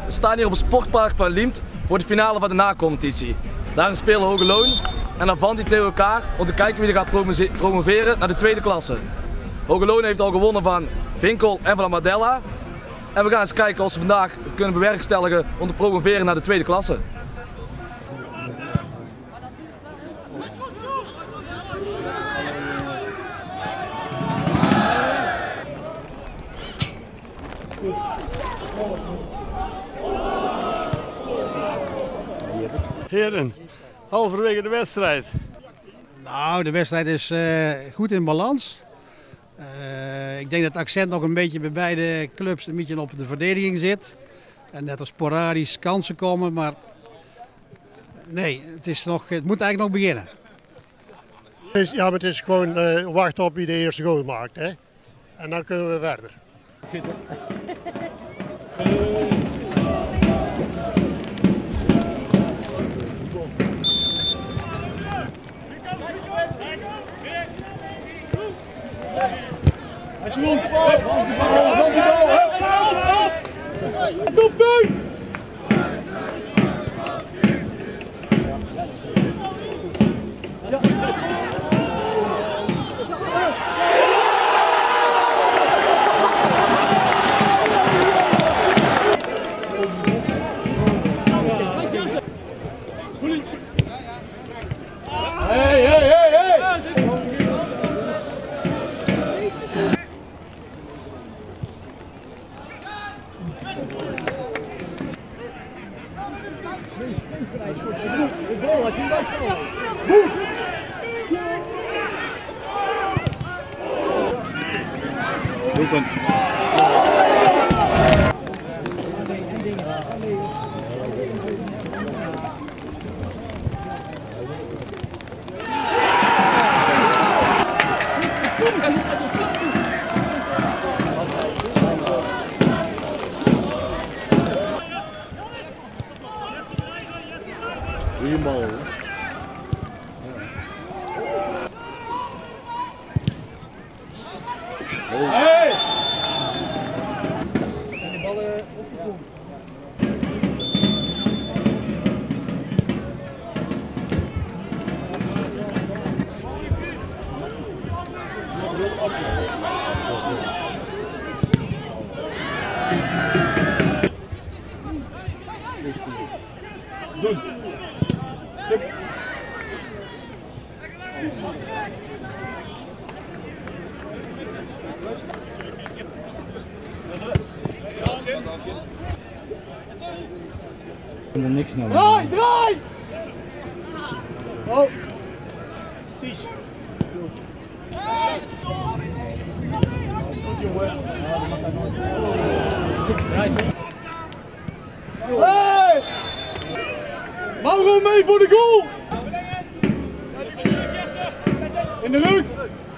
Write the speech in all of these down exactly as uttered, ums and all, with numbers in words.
We staan hier op het sportpark van Liemt voor de finale van de na-competitie. Daarin spelen Hoge Loon en Avanti tegen elkaar om te kijken wie er gaat promoveren naar de tweede klasse. Hoge Loon heeft al gewonnen van Vinkel en van Amadella. En we gaan eens kijken of ze vandaag het kunnen bewerkstelligen om te promoveren naar de tweede klasse. Heren, halverwege de wedstrijd. Nou, de wedstrijd is uh, goed in balans. Uh, ik denk dat het accent nog een beetje bij beide clubs een beetje op de verdediging zit. En dat er sporadisch kansen komen, maar nee, het, is nog, het moet eigenlijk nog beginnen. Ja, maar het is gewoon uh, wachten op wie de eerste goal maakt, hè? En dan kunnen we verder. Hey, hey, hey, hey! Doelpunt. Goeie bal. Hey! En die ballen opgekomen. Doen. Er niks naar. Draai, draai! Oh. Ties. Hey! Mauro mee voor de goal! In de lucht!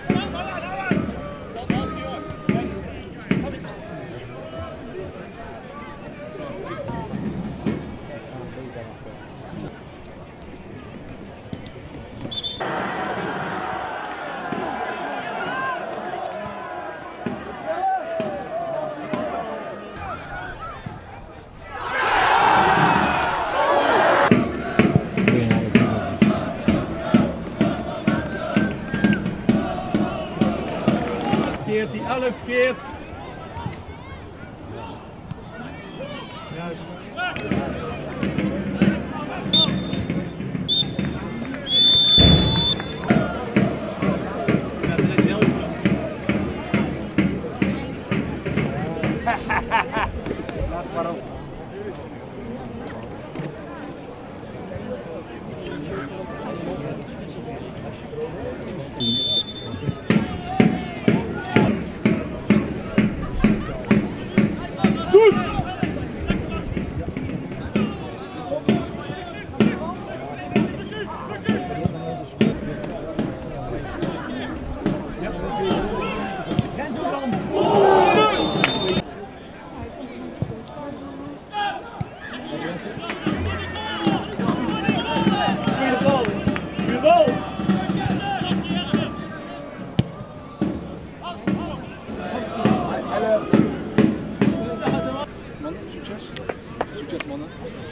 Keert die elf keert. Juist. Waarom? Succes mannen.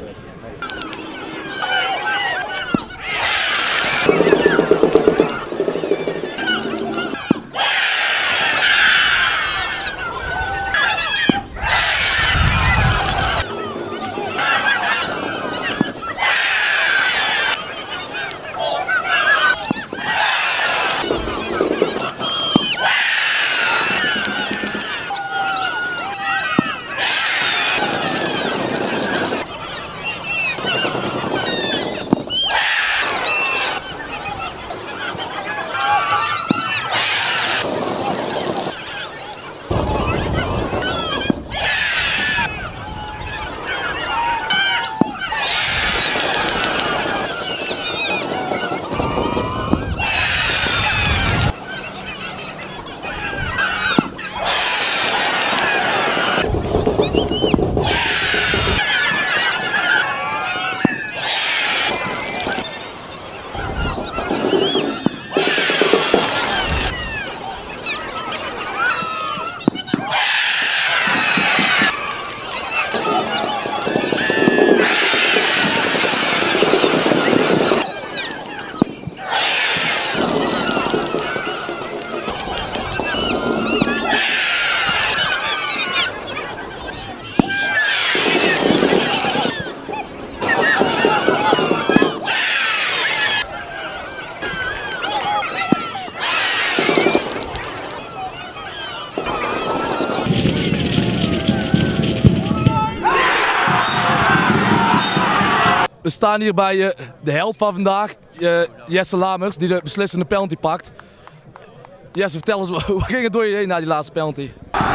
We staan hier bij uh, de held van vandaag, uh, Jesse Lamers, die de beslissende penalty pakt. Jesse, vertel eens, wat ging het door je heen na die laatste penalty?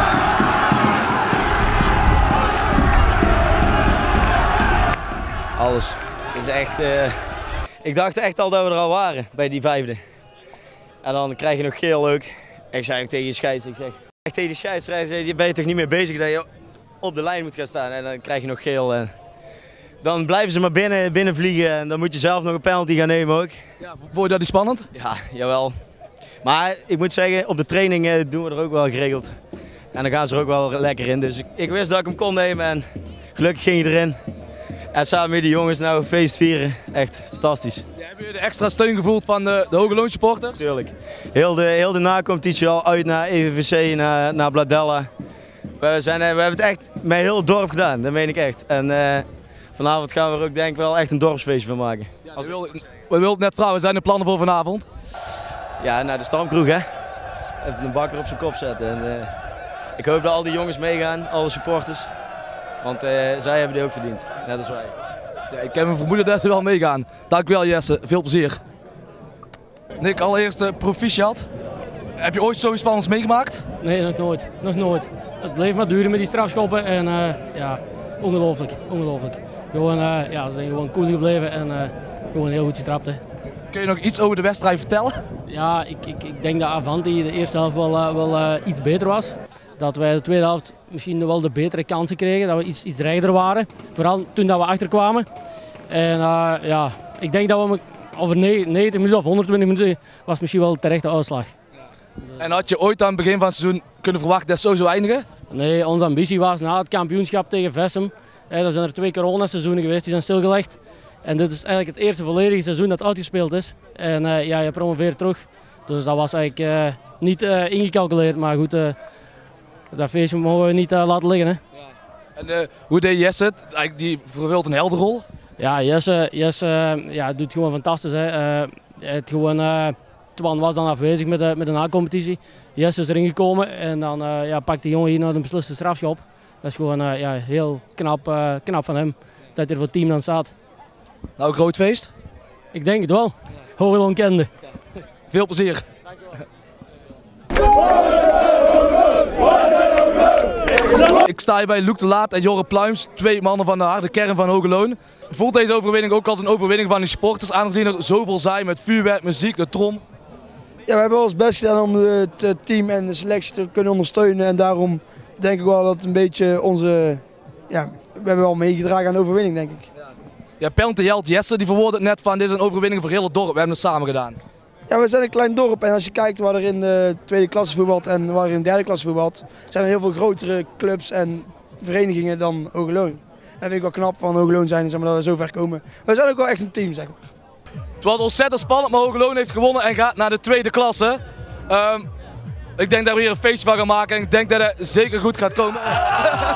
Alles. Het is echt, uh, ik dacht echt al dat we er al waren bij die vijfde. En dan krijg je nog geel ook. Ik zei ook tegen je scheids, ik zeg echt tegen de scheidsrechter, je bent je toch niet mee bezig dat je op de lijn moet gaan staan en dan krijg je nog geel. En dan blijven ze maar binnen, binnen vliegen en dan moet je zelf nog een penalty gaan nemen ook. Ja, vond je dat niet spannend? Ja, jawel. Maar ik moet zeggen, op de training uh, doen we er ook wel geregeld. En dan gaan ze er ook wel lekker in. Dus ik, ik wist dat ik hem kon nemen en gelukkig ging hij erin. En samen met die jongens nou feest vieren. Echt fantastisch. Ja, heb je de extra steun gevoeld van de, de Hoge Loon supporters? Tuurlijk. Heel de, heel de nacompetitie al uit naar E V V C, naar, naar Bladella. We, zijn, we hebben het echt met heel het dorp gedaan, dat meen ik echt. En uh, vanavond gaan we er ook denk ik wel echt een dorpsfeestje van maken. Ja, we wilden wilde net vragen, wat zijn de plannen voor vanavond? Ja, naar de Stamkroeg hè. Even een bakker op zijn kop zetten. En, uh, ik hoop dat al die jongens meegaan, alle supporters. Want uh, zij hebben die ook verdiend, net als wij. Ja, ik heb een vermoeden dat ze wel meegaan. Dankjewel Jesse, veel plezier. Nick, allereerst uh, proficiat. Heb je ooit zoiets spannends meegemaakt? Nee, nog nooit. Nog nooit. Het bleef maar duren met die strafschoppen en uh, ja, ongelooflijk, ongelooflijk. Gewoon, uh, ja, ze zijn gewoon cool gebleven en uh, gewoon heel goed getrapt. Hè. Kun je nog iets over de wedstrijd vertellen? Ja, ik, ik, ik denk dat Avanti de eerste helft wel, uh, wel uh, iets beter was. Dat wij de tweede helft misschien wel de betere kansen kregen, dat we iets, iets rechter waren. Vooral toen dat we achterkwamen. En uh, ja, ik denk dat we over negentig minuten of honderdtwintig minuten was misschien wel terecht de uitslag. En had je ooit aan het begin van het seizoen kunnen verwachten dat het zo zou eindigen? Nee, onze ambitie was na het kampioenschap tegen Vessem. Eh, er zijn er twee coronaseizoenen geweest, die zijn stilgelegd. En dit is eigenlijk het eerste volledige seizoen dat uitgespeeld is. En uh, ja, je promoveert terug. Dus dat was eigenlijk uh, niet uh, ingecalculeerd, maar goed, uh, dat feestje mogen we niet uh, laten liggen. Hè. Ja. En uh, hoe deed Jesse het? Eigenlijk die vervult een helderrol. Ja, Jesse, Jesse uh, ja, doet gewoon fantastisch. Hè. Uh, het gewoon, uh, Twan was dan afwezig met de, met de na-competitie. Jesse is erin gekomen en dan uh, ja, pakt die jongen hier naar een besliste strafschop. Dat is gewoon uh, ja, heel knap, uh, knap van hem dat hij er voor het team dan staat. Nou, een groot feest? Ik denk het wel. Hoge Loon kende. Ja. Veel plezier. Ik sta hier bij Luc de Laat en Jorre Pluims, twee mannen van de harde kern van Hoge Loon. Voelt deze overwinning ook als een overwinning van de supporters, aangezien er zoveel zijn met vuurwerk, muziek, de trom? Ja, we hebben ons best gedaan om het team en de selectie te kunnen ondersteunen en daarom denk ik wel dat het een beetje onze, ja, we hebben wel meegedragen aan de overwinning denk ik. Ja, ja penalty held Jesse die verwoordde het net van dit is een overwinning voor heel het dorp, we hebben het samen gedaan. Ja, we zijn een klein dorp en als je kijkt waar er in de tweede klasse voetbalt en waar er in de derde klasse voetbalt, zijn er heel veel grotere clubs en verenigingen dan Hoge Loon. dat vind ik wel knap van Hogeloon zijn, zeg maar, dat we zo ver komen. We zijn ook wel echt een team, zeg maar. Het was ontzettend spannend, maar Hogeloon heeft gewonnen en gaat naar de tweede klasse. Um, ik denk dat we hier een feestje van gaan maken en ik denk dat het zeker goed gaat komen.